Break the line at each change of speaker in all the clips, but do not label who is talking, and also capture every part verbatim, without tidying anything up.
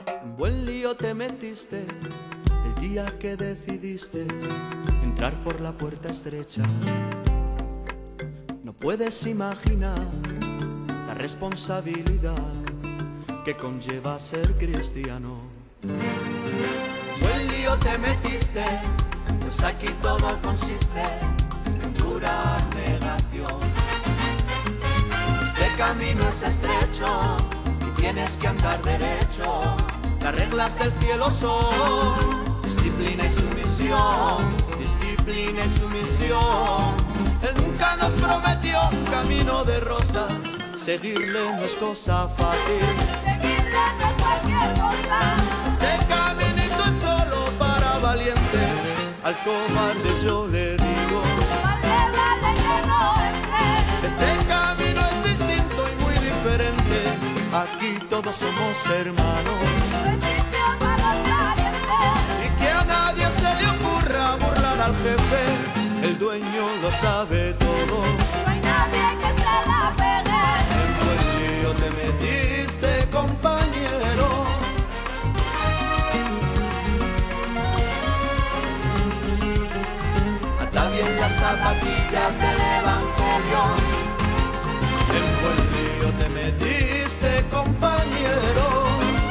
En buen lío te metiste el día que decidiste entrar por la puerta estrecha. No puedes imaginar la responsabilidad que conlleva ser cristiano. En buen lío te metiste, pues aquí todo consiste en dura negación. Este camino es estrecho y tienes que andar derecho. Las reglas del cielo son disciplina y sumisión, disciplina y sumisión. Él nunca nos prometió un camino de rosas, seguirle no es cosa fácil.
Seguirle no es cualquier cosa.
Este caminito es solo para valientes, al cobarde yo le digo:
Vale, vale que no entre.
este camino es distinto y muy diferente, aquí todos somos hermanos.
No es sitio para los valientes.
Y que a nadie se le ocurra burlar al jefe, el dueño lo sabe todo.
No hay nadie que se la pegue.
En buen lío te metiste, compañero. Ata bien las zapatillas del evangelio. En buen lío te metiste, compañero.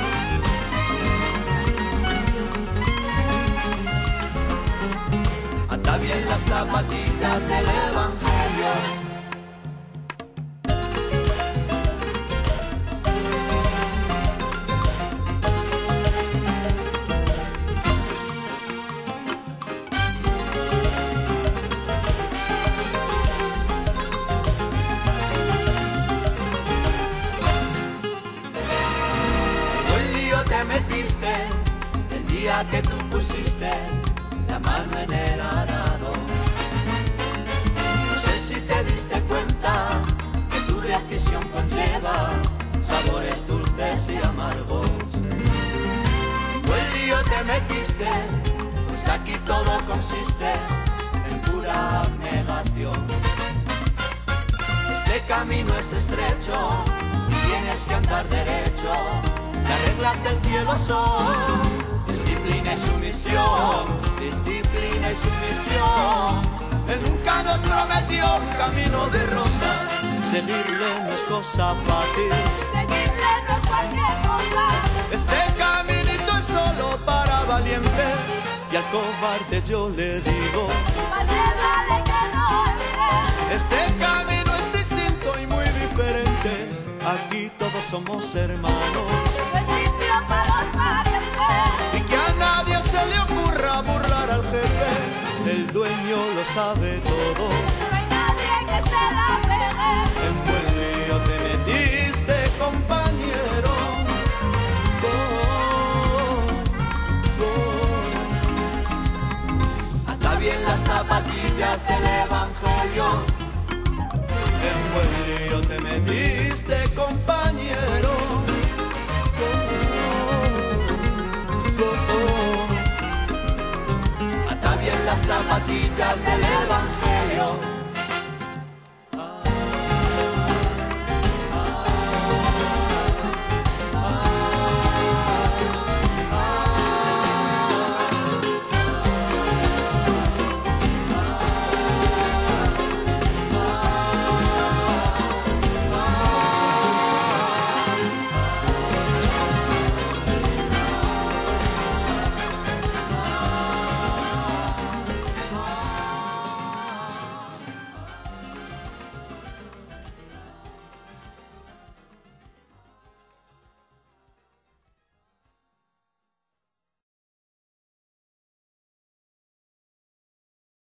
Ata bien las zapatillas del evangelio. Te metiste el día que tú pusiste la mano en el arado. No sé si te diste cuenta que tu decisión conlleva sabores dulces y amargos. Buen lío te metiste, pues aquí todo consiste en pura abnegación. Este camino es estrecho y tienes que andar derecho. Las reglas del cielo son disciplina y sumisión, disciplina y sumisión. Él nunca nos prometió un camino de rosas, seguirle no es cosa fácil.
Seguirle no es cualquier cosa.
Este caminito es solo para valientes, y al cobarde yo le digo:
Vale, vale que no entre.
este camino es distinto y muy diferente, aquí todos somos hermanos.
No es sitio para los valientes.
Y que a nadie se le ocurra burlar al jefe, el dueño lo sabe todo.
No hay nadie que se la pegue.
En buen lío te metiste, compañero. Oh, oh. Ata bien las zapatillas del evangelio. En buen lío te metiste, compañero. Ata bien las zapatillas del evangelio.